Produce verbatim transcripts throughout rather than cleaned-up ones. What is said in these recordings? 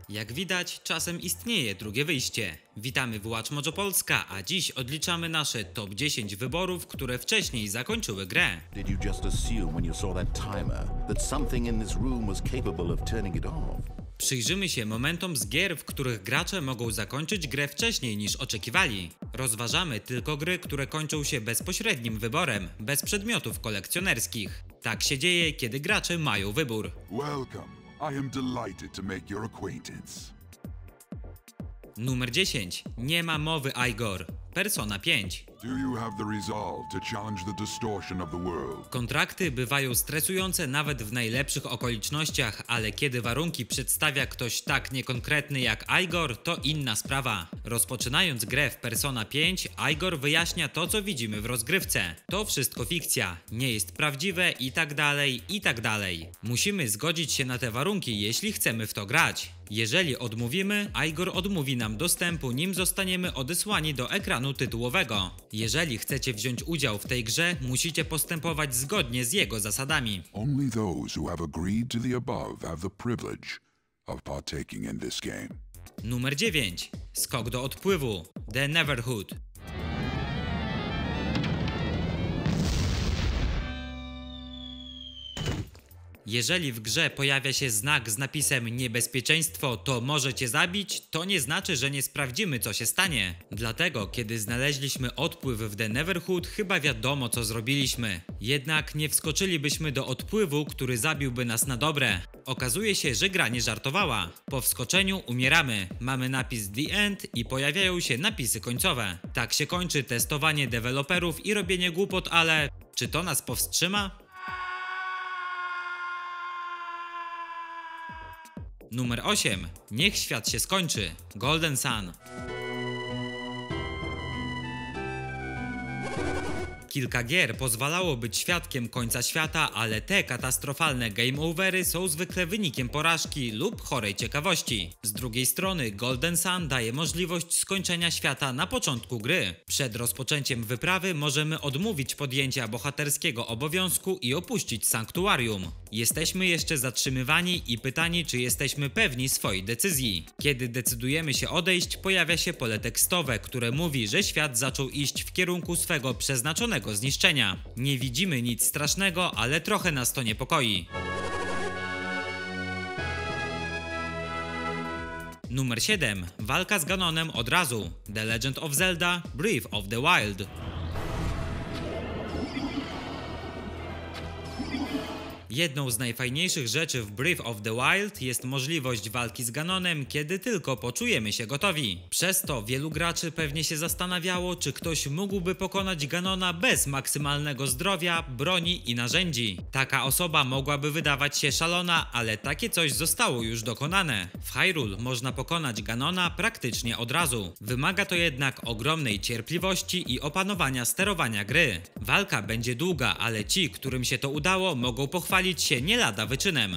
Jak widać, czasem istnieje drugie wyjście. Witamy w Watch Mojo Polska, a dziś odliczamy nasze top dziesięć wyborów, które wcześniej zakończyły grę. Did you just assume when you saw that timer that something in this room was capable of turning it off? Przyjrzymy się momentom z gier, w których gracze mogą zakończyć grę wcześniej niż oczekiwali. Rozważamy tylko gry, które kończą się bezpośrednim wyborem, bez przedmiotów kolekcjonerskich. Tak się dzieje, kiedy gracze mają wybór. Welcome. I am delighted to make your acquaintance. Numer dziesięć. Nie ma mowy, Igor. Persona pięć. Do you have the resolve to challenge the distortion of the world? Kontrakty bywają stresujące nawet w najlepszych okolicznościach, ale kiedy warunki przedstawia ktoś tak niekonkretny jak Igor, to inna sprawa. Rozpoczynając grę w Persona pięć, Igor wyjaśnia to, co widzimy w rozgrywce. To wszystko fikcja, nie jest prawdziwe i tak dalej, i tak dalej. Musimy zgodzić się na te warunki, jeśli chcemy w to grać. Jeżeli odmówimy, Igor odmówi nam dostępu, nim zostaniemy odesłani do ekranu tytułowego. Jeżeli chcecie wziąć udział w tej grze, musicie postępować zgodnie z jego zasadami. Only those who have agreed to the above have the privilege of partaking in this game. Numer dziewięć. Skok do odpływu. The Neverhood. Jeżeli w grze pojawia się znak z napisem niebezpieczeństwo, to może cię zabić, to nie znaczy, że nie sprawdzimy, co się stanie. Dlatego, kiedy znaleźliśmy odpływ w The Neverhood, chyba wiadomo, co zrobiliśmy. Jednak nie wskoczylibyśmy do odpływu, który zabiłby nas na dobre. Okazuje się, że gra nie żartowała. Po wskoczeniu umieramy, mamy napis The End i pojawiają się napisy końcowe. Tak się kończy testowanie deweloperów i robienie głupot, ale czy to nas powstrzyma? Numer osiem. Niech świat się skończy. Golden Sun. Kilka gier pozwalało być świadkiem końca świata, ale te katastrofalne game overy są zwykle wynikiem porażki lub chorej ciekawości. Z drugiej strony Golden Sun daje możliwość skończenia świata na początku gry. Przed rozpoczęciem wyprawy możemy odmówić podjęcia bohaterskiego obowiązku i opuścić sanktuarium. Jesteśmy jeszcze zatrzymywani i pytani, czy jesteśmy pewni swojej decyzji. Kiedy decydujemy się odejść, pojawia się pole tekstowe, które mówi, że świat zaczął iść w kierunku swego przeznaczonego zniszczenia. Nie widzimy nic strasznego, ale trochę nas to niepokoi. Numer siedem. Walka z Ganonem od razu. The Legend of Zelda Breath of the Wild. Jedną z najfajniejszych rzeczy w Breath of the Wild jest możliwość walki z Ganonem, kiedy tylko poczujemy się gotowi. Przez to wielu graczy pewnie się zastanawiało, czy ktoś mógłby pokonać Ganona bez maksymalnego zdrowia, broni i narzędzi. Taka osoba mogłaby wydawać się szalona, ale takie coś zostało już dokonane. W Hyrule można pokonać Ganona praktycznie od razu. Wymaga to jednak ogromnej cierpliwości i opanowania sterowania gry. Walka będzie długa, ale ci, którym się to udało, mogą pochwalić się nie lada wyczynem.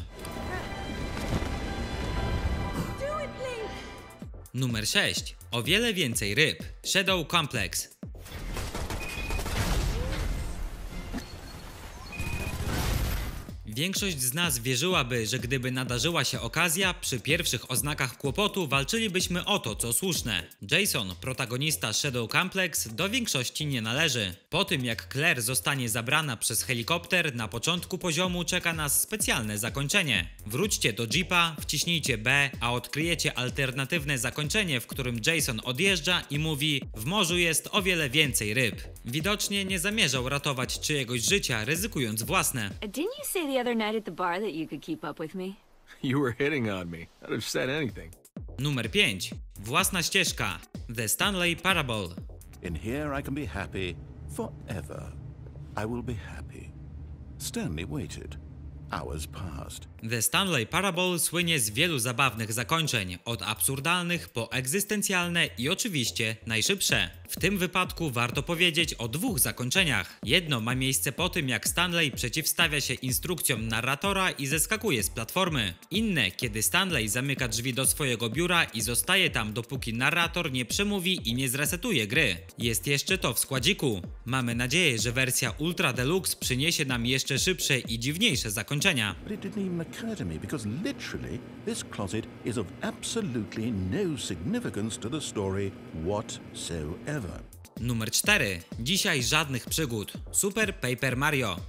Numer sześć. O wiele więcej ryb. Shadow Complex. Większość z nas wierzyłaby, że gdyby nadarzyła się okazja, przy pierwszych oznakach kłopotu walczylibyśmy o to, co słuszne. Jason, protagonista Shadow Complex, do większości nie należy. Po tym jak Claire zostanie zabrana przez helikopter, na początku poziomu czeka nas specjalne zakończenie. Wróćcie do jeepa, wciśnijcie B, a odkryjecie alternatywne zakończenie, w którym Jason odjeżdża i mówi: w morzu jest o wiele więcej ryb. Widocznie nie zamierzał ratować czyjegoś życia, ryzykując własne. Didn't you say the other night at the bar that you could keep up with me? You were hitting on me. I'd have said anything. Numer pięć. Własna ścieżka. The Stanley Parable. In here I can be happy forever. I will be happy. Stanley waited. Hours passed. The Stanley Parable słynie z wielu zabawnych zakończeń, od absurdalnych po egzystencjalne i oczywiście najszybsze. W tym wypadku warto powiedzieć o dwóch zakończeniach. Jedno ma miejsce po tym, jak Stanley przeciwstawia się instrukcjom narratora i zeskakuje z platformy. Inne, kiedy Stanley zamyka drzwi do swojego biura i zostaje tam, dopóki narrator nie przemówi i nie zresetuje gry. Jest jeszcze to w składziku. Mamy nadzieję, że wersja Ultra Deluxe przyniesie nam jeszcze szybsze i dziwniejsze zakończenia. But it didn't even Academy because literally this closet is of absolutely no significance to the story whatsoever. Numer cztery. Dzisiaj żadnych przygód. Super Paper Mario.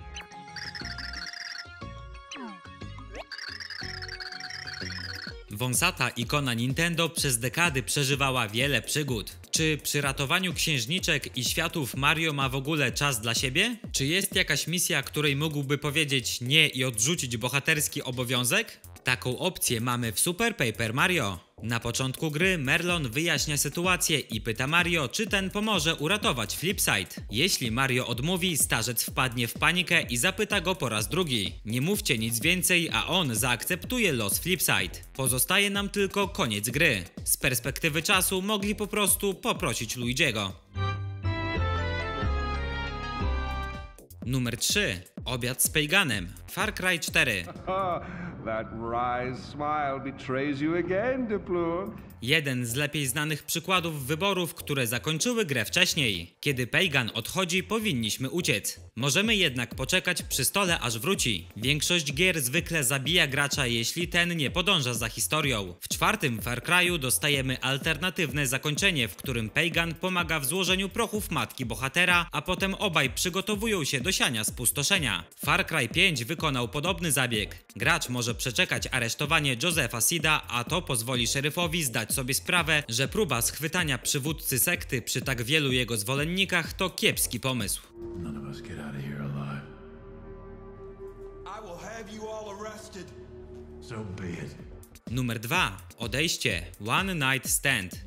Wąsata ikona Nintendo przez dekady przeżywała wiele przygód. Czy przy ratowaniu księżniczek i światów Mario ma w ogóle czas dla siebie? Czy jest jakaś misja, której mógłby powiedzieć nie i odrzucić bohaterski obowiązek? Taką opcję mamy w Super Paper Mario. Na początku gry Merlon wyjaśnia sytuację i pyta Mario, czy ten pomoże uratować Flipside. Jeśli Mario odmówi, starzec wpadnie w panikę i zapyta go po raz drugi. Nie mówcie nic więcej, a on zaakceptuje los Flipside. Pozostaje nam tylko koniec gry. Z perspektywy czasu mogli po prostu poprosić Luigiego. Numer trzy. Obiad z Pejganem. Far Cry cztery. That wry smile betrays you again, Diplo. Jeden z lepiej znanych przykładów wyborów, które zakończyły grę wcześniej. Kiedy Pejgan odchodzi, powinniśmy uciec. Możemy jednak poczekać przy stole, aż wróci. Większość gier zwykle zabija gracza, jeśli ten nie podąża za historią. W czwartym Far Cry'u dostajemy alternatywne zakończenie, w którym Pejgan pomaga w złożeniu prochów matki bohatera, a potem obaj przygotowują się do siania spustoszenia. Far Cry pięć wykonał podobny zabieg. Gracz może przeczekać aresztowanie Josepha Seeda, a to pozwoli szeryfowi zdać sobie sprawę, że próba schwytania przywódcy sekty przy tak wielu jego zwolennikach to kiepski pomysł. None of us get out of here alive. I will have you all arrested. So be it. Numer dwa. Odejście. One Night Stand.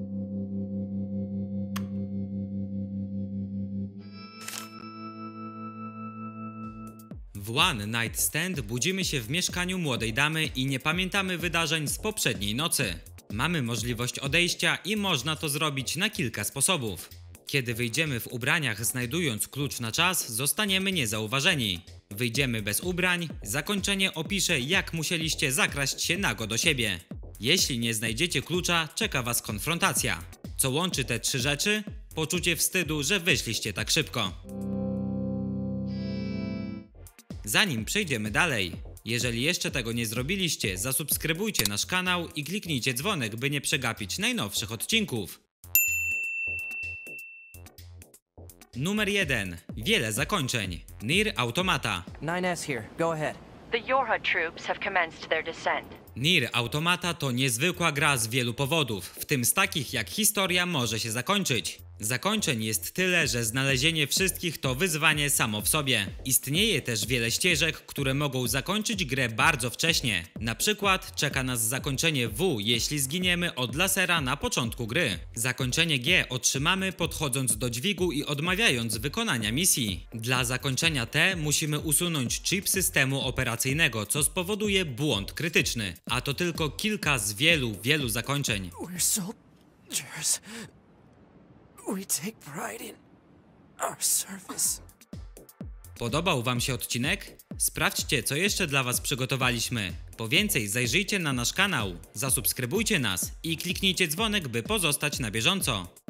W One Night Stand budzimy się w mieszkaniu młodej damy i nie pamiętamy wydarzeń z poprzedniej nocy. Mamy możliwość odejścia i można to zrobić na kilka sposobów. Kiedy wyjdziemy w ubraniach, znajdując klucz na czas, zostaniemy niezauważeni. Wyjdziemy bez ubrań, zakończenie opisze, jak musieliście zakraść się nago do siebie. Jeśli nie znajdziecie klucza, czeka was konfrontacja. Co łączy te trzy rzeczy? Poczucie wstydu, że wyszliście tak szybko. Zanim przejdziemy dalej, jeżeli jeszcze tego nie zrobiliście, zasubskrybujcie nasz kanał i kliknijcie dzwonek, by nie przegapić najnowszych odcinków. Numer jeden. Wiele zakończeń. Nier Automata. nine S here. Go ahead. The Yorha troops have commenced their descent. Nier Automata to niezwykła gra z wielu powodów, w tym z takich jak historia może się zakończyć. Zakończeń jest tyle, że znalezienie wszystkich to wyzwanie samo w sobie. Istnieje też wiele ścieżek, które mogą zakończyć grę bardzo wcześnie. Na przykład czeka nas zakończenie W, jeśli zginiemy od lasera na początku gry. Zakończenie G otrzymamy podchodząc do dźwigu i odmawiając wykonania misji. Dla zakończenia T musimy usunąć chip systemu operacyjnego, co spowoduje błąd krytyczny. A to tylko kilka z wielu, wielu zakończeń. We're soldiers. We take pride in our service. Podobał wam się odcinek? Sprawdźcie, co jeszcze dla was przygotowaliśmy. Po więcej zajrzyjcie na nasz kanał, zasubskrybujcie nas i kliknijcie dzwonek, by pozostać na bieżąco.